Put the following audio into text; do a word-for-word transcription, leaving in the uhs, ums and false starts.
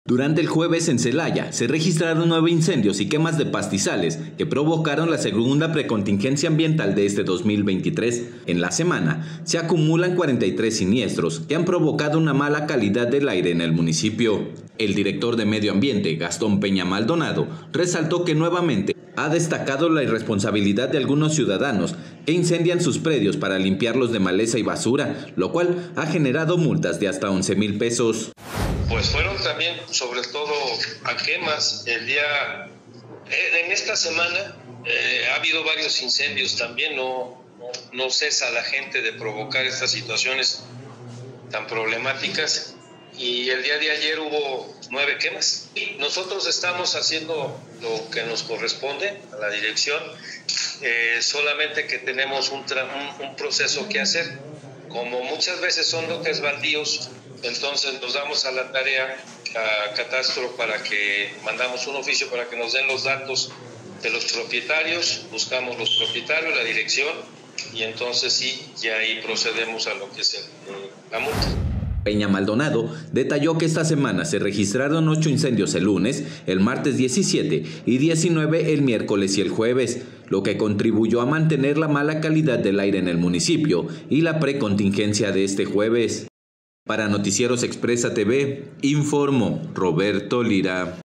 Durante el jueves en Celaya se registraron nueve incendios y quemas de pastizales que provocaron la segunda precontingencia ambiental de este dos mil veintitrés. En la semana se acumulan cuarenta y tres siniestros que han provocado una mala calidad del aire en el municipio. El director de Medio Ambiente, Gastón Peña Maldonado, resaltó que nuevamente ha destacado la irresponsabilidad de algunos ciudadanos que incendian sus predios para limpiarlos de maleza y basura, lo cual ha generado multas de hasta once mil pesos. Pues fueron también, sobre todo, a quemas. El día, en esta semana eh, ha habido varios incendios también. No, no, no cesa la gente de provocar estas situaciones tan problemáticas. Y el día de ayer hubo nueve quemas. Nosotros estamos haciendo lo que nos corresponde a la dirección, eh, solamente que tenemos un, un, un proceso que hacer. Como muchas veces son lotes baldíos, entonces nos damos a la tarea a Catastro para que mandamos un oficio para que nos den los datos de los propietarios, buscamos los propietarios, la dirección, y entonces sí, ya ahí procedemos a lo que es el, la multa. Peña Maldonado detalló que esta semana se registraron ocho incendios el lunes, el martes diecisiete y diecinueve el miércoles y el jueves, lo que contribuyó a mantener la mala calidad del aire en el municipio y la precontingencia de este jueves. Para Noticieros Expresa T V, informó Roberto Lira.